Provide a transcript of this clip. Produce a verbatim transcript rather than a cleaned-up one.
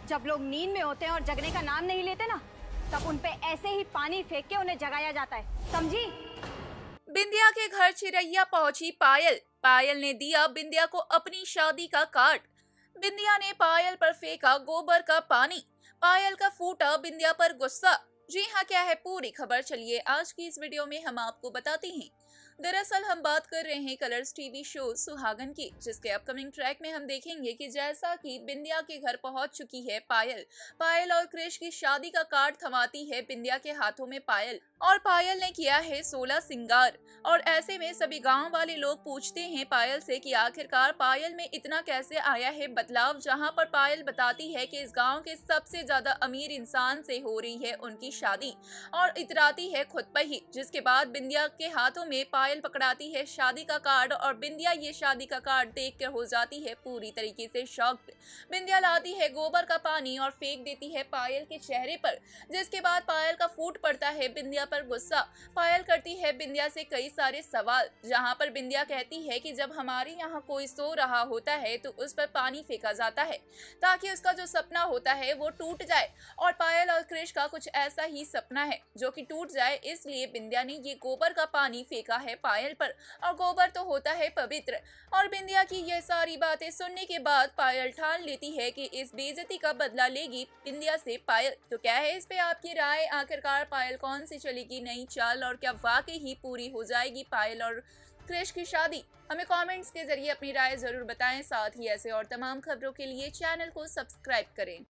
जब लोग नींद में होते हैं और जगने का नाम नहीं लेते ना, तब उन पे ऐसे ही पानी फेंक के उन्हें जगाया जाता है, समझी? बिंदिया के घर चिरैया पहुंची पायल। पायल ने दिया बिंदिया को अपनी शादी का कार्ड। बिंदिया ने पायल पर फेंका गोबर का पानी। पायल का फूटा बिंदिया पर गुस्सा। जी हाँ, क्या है पूरी खबर, चलिए आज की इस वीडियो में हम आपको बताते हैं। दरअसल हम बात कर रहे हैं कलर्स टीवी शो सुहागन की, जिसके अपकमिंग ट्रैक में हम देखेंगे कि जैसा कि बिंदिया के घर पहुंच चुकी है पायल, पायल और क्रिश की शादी का कार्ड थमाती है बिंदिया के हाथों में पायल, और पायल ने किया है सोलह सिंगार। और ऐसे में सभी गांव वाले लोग पूछते हैं पायल से कि आखिरकार पायल में इतना कैसे आया है बदलाव, जहां पर पायल बताती है कि इस गांव के सबसे ज्यादा अमीर इंसान से हो रही है उनकी शादी, और इतराती है खुद पर ही। जिसके बाद बिंदिया के हाथों में पायल पकड़ाती है शादी का कार्ड, और बिंदिया ये शादी का कार्ड देखकर हो जाती है पूरी तरीके से शॉक्ड। बिंदिया लाती है गोबर का पानी और फेंक देती है पायल के चेहरे पर, जिसके बाद पायल का फूट पड़ता है बिंदिया पर गुस्सा। पायल करती है बिंदिया से कई सारे सवाल, जहां पर बिंदिया कहती है कि जब हमारे यहाँ कोई सो रहा होता है तो उस पर पानी फेंका जाता है ताकि उसका जो सपना होता है वो टूट जाए, और पायल और क्रिश का कुछ ऐसा ही सपना है जो कि टूट जाए, इसलिए बिंदिया ने ये गोबर का पानी फेंका है पायल पर, और गोबर तो होता है पवित्र। और बिंदिया की ये सारी बातें सुनने के बाद पायल ठान लेती है कि इस बेइज्जती का बदला लेगी बिंदिया से पायल। तो क्या है इस पे आपकी राय? आखिरकार पायल कौन सी चलेगी नई चाल, और क्या वाकई ही पूरी हो जाएगी पायल और क्रिश की शादी? हमें कमेंट्स के जरिए अपनी राय जरूर बताएं। साथ ही ऐसे और तमाम खबरों के लिए चैनल को सब्सक्राइब करें।